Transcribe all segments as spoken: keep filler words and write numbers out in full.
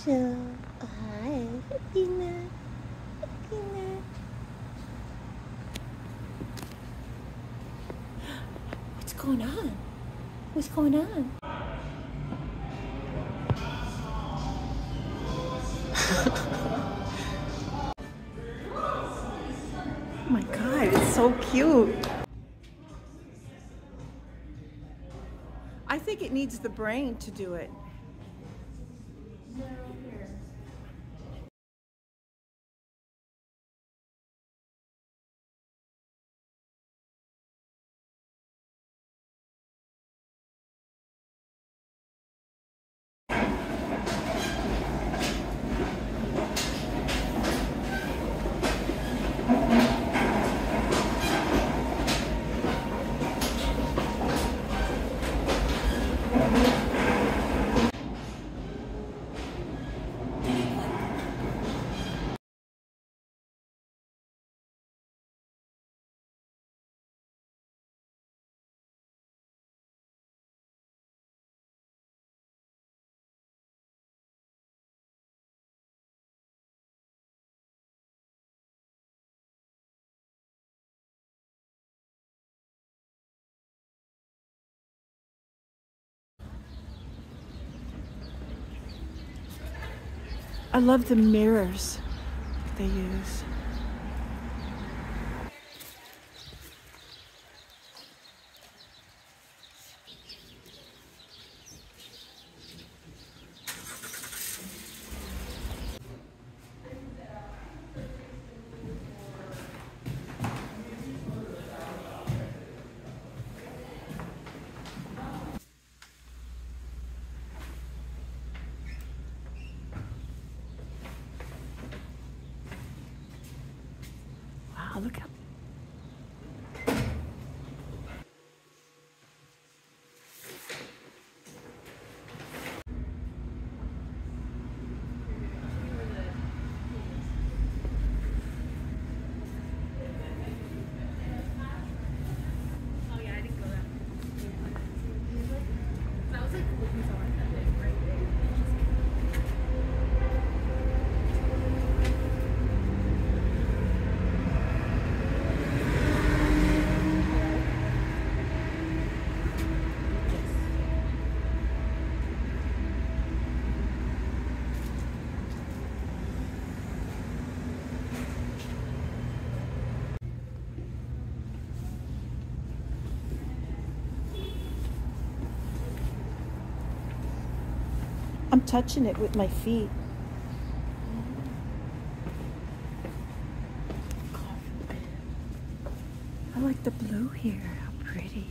So, hi, Tina. Tina. What's going on? What's going on? Oh my God, it's so cute. I think it needs the brain to do it. I love the mirrors they use. Wow, look how I'm touching it with my feet. I like the blue here. How pretty.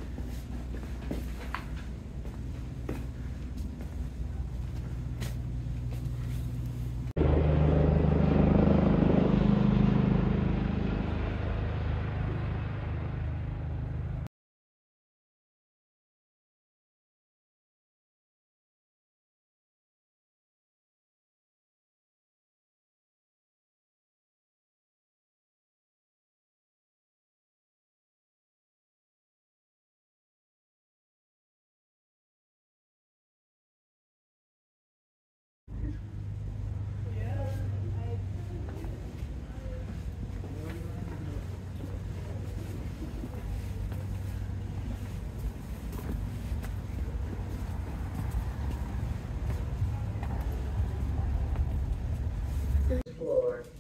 Floor.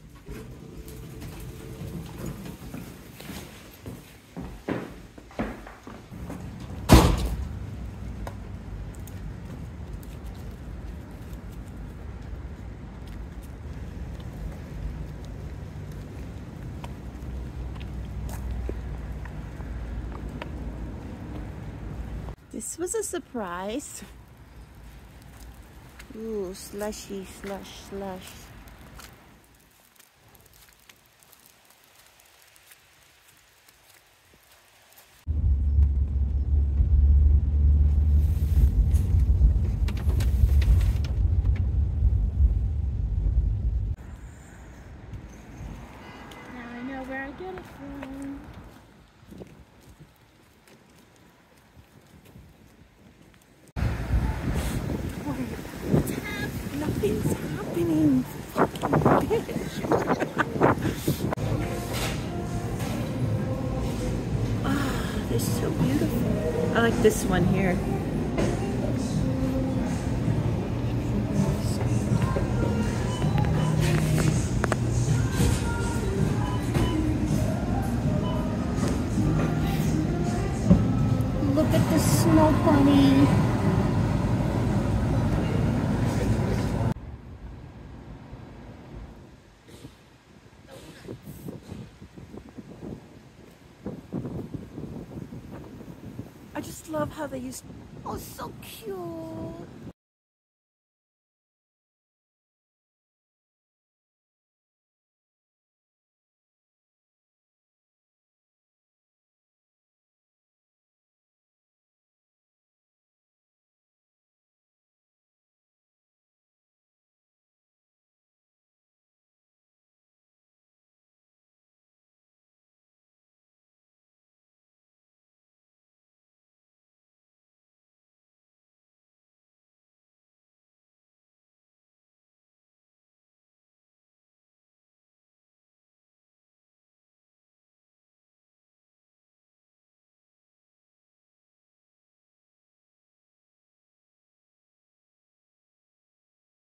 This was a surprise. Ooh, slushy, slush, slush. Now I know where I get it from. Nothing. I like this one here. Look at the snow bunny. I just love how they used. Oh, so cute.